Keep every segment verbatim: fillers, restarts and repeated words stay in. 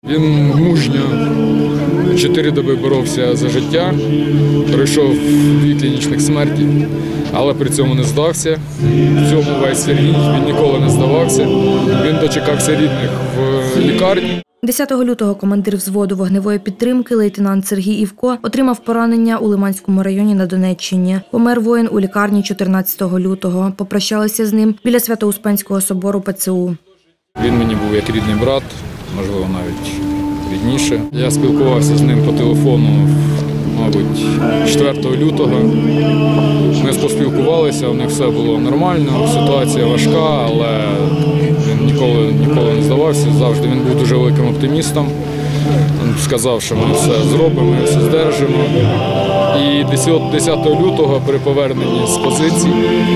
Він мужньо чотири доби боровся за життя, пройшов дві клінічних смерті, але при цьому не здався. В цьому весь Сергій, він ніколи не здавався. Він дочекався рідних в лікарні. десятого лютого командир взводу вогневої підтримки лейтенант Сергій Івко отримав поранення у Лиманському районі на Донеччині. Помер воїн у лікарні чотирнадцятого лютого. Попрощалися з ним біля Свято-Успенського собору ПЦУ. Він мені був як рідний брат, можливо, навіть рідніше. Я спілкувався з ним по телефону, мабуть, четвертого лютого. Ми поспілкувалися, у них все було нормально, ситуація важка, але він ніколи, ніколи не здавався, завжди він був дуже великим оптимістом. Він сказав, що ми все зробимо, ми все здержимо. І десятого лютого при поверненні з позицій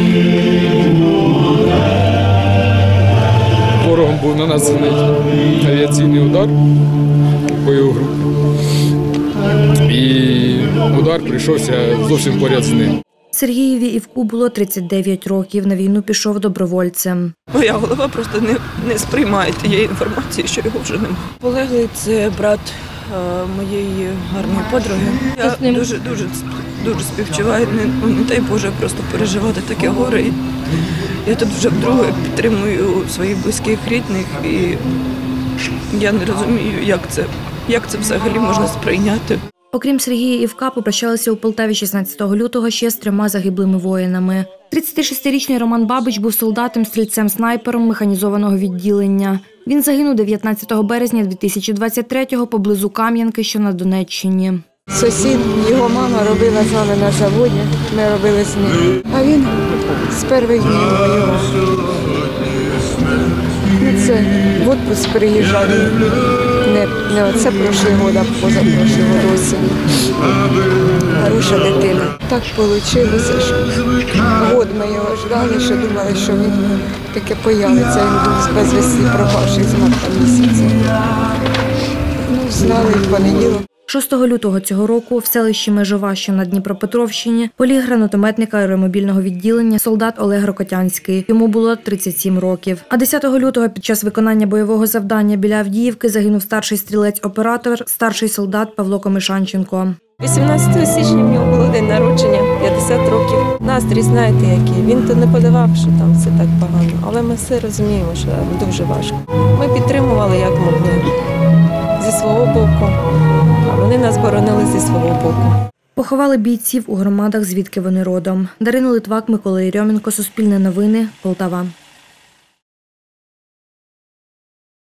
ворогом був нанесений авіаційний удар по його групі. І удар прийшовся зовсім поряд з ним. Сергієві Івку було тридцять дев'ять років, на війну пішов добровольцем. Моя голова просто не, не сприймає тієї інформації, що його вже немає. Полеглий – це брат е, моєї гарної подруги. Я дуже, дуже, дуже співчуваю, не, не дай Боже просто переживати таке горе. Я тут вже вдруге підтримую своїх близьких, рідних, і я не розумію, як це, як це взагалі можна сприйняти. Окрім Сергія Івка, попрощалися у Полтаві шістнадцятого лютого ще з трьома загиблими воїнами. тридцятишестирічний Роман Бабич був солдатом, стрільцем-снайпером механізованого відділення. Він загинув дев'ятнадцятого березня дві тисячі двадцять третього поблизу Кам'янки, що на Донеччині. Сусід, його мама робила з нами на заводі, ми робили з ним. А він з перших днів воював. Це в відпуск приїжджав. Не, не оце прошлий год, а позапрошлий год осінь. Хороша дитина. Так вийшло, що год ми його ждали, що думали, що він таке появиться. Він був безвісті пропавший з марта місяця. Ну, знали в понеділок. шостого лютого цього року в селищі Межова, що на Дніпропетровщині, поліг гранатометника аеромобільного відділення солдат Олег Рокотянський. Йому було тридцять сім років. А десятого лютого під час виконання бойового завдання біля Авдіївки загинув старший стрілець-оператор, старший солдат Павло Комишанченко. вісімнадцятого січня в нього було день народження, п'ятдесят років. Настрій, знаєте, який. Він то не подавав, що там все так погано, але ми все розуміємо, що дуже важко. Ми підтримували, як могли, зі свого боку. А вони нас боронили зі свого боку. Поховали бійців у громадах, звідки вони родом. Дарина Литвак, Микола Єрьоменко, Суспільне новини, Полтава.